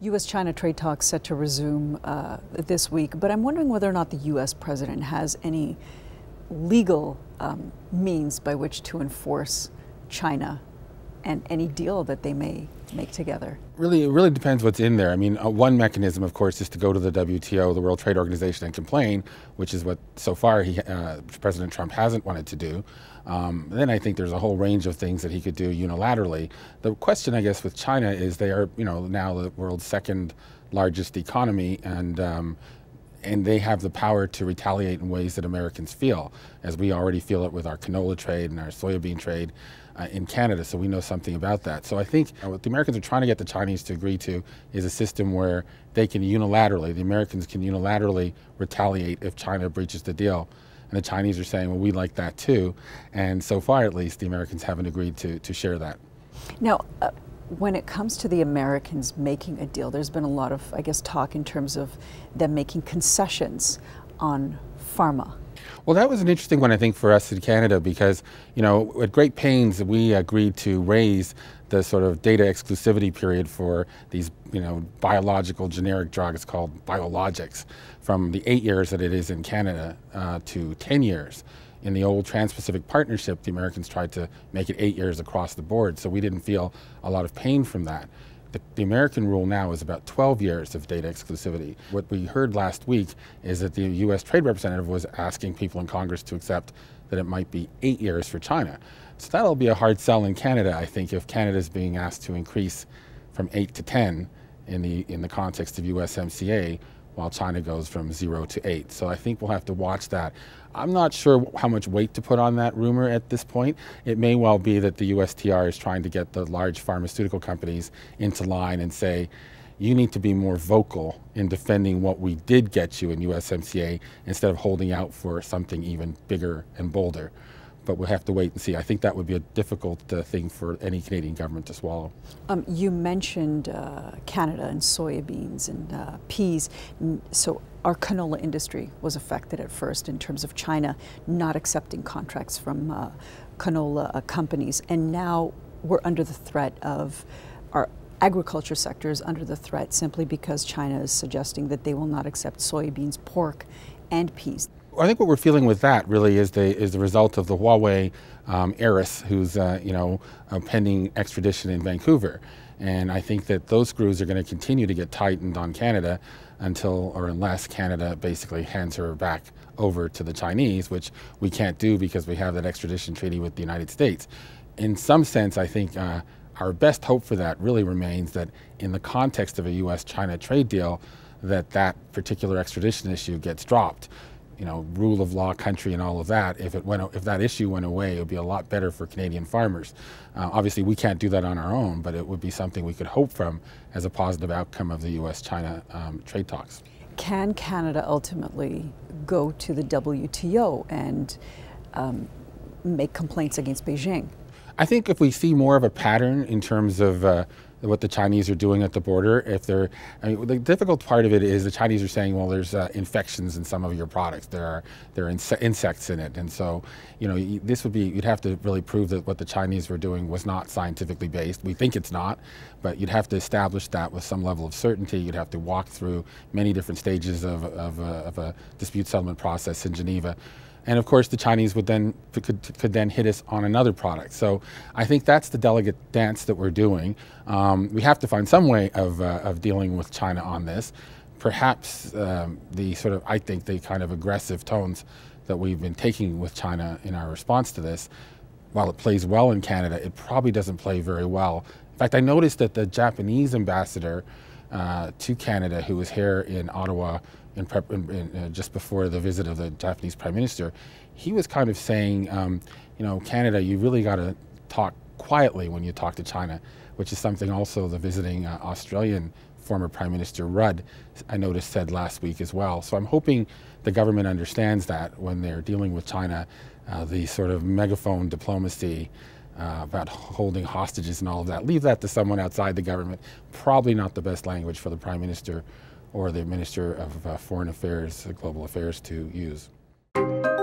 U.S.-China trade talks set to resume this week, but I'm wondering whether or not the U.S. president has any legal means by which to enforce China and any deal that they may make together. It really depends what's in there. I mean, one mechanism, of course, is to go to the WTO, the World Trade Organization, and complain, which is what so far President Trump hasn't wanted to do. Then I think there's a whole range of things that he could do unilaterally. The question, I guess, with China is they are, now the world's second largest economy, and they have the power to retaliate in ways that Americans feel, as we already feel it with our canola trade and our soybean trade in Canada, so we know something about that. So I think what the Americans are trying to get the Chinese to agree to is a system where they can unilaterally, the Americans can unilaterally retaliate if China breaches the deal. And the Chinese are saying, well, we like that too. And so far, at least, the Americans haven't agreed to share that. Now, when it comes to the Americans making a deal, there's been a lot of, I guess, talk in terms of them making concessions on pharma. Well, that was an interesting one, I think, for us in Canada because, at great pains, we agreed to raise the sort of data exclusivity period for these, biological generic drugs called biologics from the 8 years that it is in Canada to 10 years. In the old Trans-Pacific Partnership, the Americans tried to make it 8 years across the board, so we didn't feel a lot of pain from that. The American rule now is about 12 years of data exclusivity. What we heard last week is that the U.S. Trade Representative was asking people in Congress to accept that it might be 8 years for China. So that'll be a hard sell in Canada, I think, if Canada is being asked to increase from 8 to 10 in the context of USMCA, while China goes from 0 to 8. So I think we'll have to watch that. I'm not sure how much weight to put on that rumor at this point. It may well be that the USTR is trying to get the large pharmaceutical companies into line and say, you need to be more vocal in defending what we did get you in USMCA instead of holding out for something even bigger and bolder. But we'll have to wait and see. I think that would be a difficult thing for any Canadian government to swallow. You mentioned Canada and soybeans and peas. So our canola industry was affected at first in terms of China not accepting contracts from canola companies. And now we're under the threat of our agriculture sector is under the threat simply because China is suggesting that they will not accept soybeans, pork, and peas. I think what we're feeling with that really is the result of the Huawei heiress who's pending extradition in Vancouver. And I think that those screws are going to continue to get tightened on Canada until or unless Canada basically hands her back over to the Chinese, which we can't do because we have that extradition treaty with the United States. In some sense, I think our best hope for that really remains that in the context of a U.S.-China trade deal, that particular extradition issue gets dropped. Rule of law country and all of that, if that issue went away, it would be a lot better for Canadian farmers. Obviously, we can't do that on our own, but it would be something we could hope from as a positive outcome of the U.S.-China trade talks. Can Canada ultimately go to the WTO and make complaints against Beijing? I think if we see more of a pattern in terms of what the Chinese are doing at the border, the difficult part of it is the Chinese are saying, well, there's infections in some of your products. There are insects in it, and so this would be, you'd have to really prove that what the Chinese were doing was not scientifically based. We think it's not, but you'd have to establish that with some level of certainty. You'd have to walk through many different stages of a dispute settlement process in Geneva. And of course, the Chinese would then could then hit us on another product. So I think that's the delicate dance that we're doing. We have to find some way of dealing with China on this. Perhaps I think the kind of aggressive tones that we've been taking with China in our response to this, while it plays well in Canada, it probably doesn't play very well. In fact, I noticed that the Japanese ambassador to Canada, who was here in Ottawa just before the visit of the Japanese Prime Minister, he was kind of saying, Canada, you really got to talk quietly when you talk to China, which is something also the visiting Australian former Prime Minister Rudd, I noticed, said last week as well. So I'm hoping the government understands that when they're dealing with China, the sort of megaphone diplomacy about holding hostages and all of that. Leave that to someone outside the government. Probably not the best language for the Prime Minister or the Minister of Foreign Affairs, Global Affairs to use.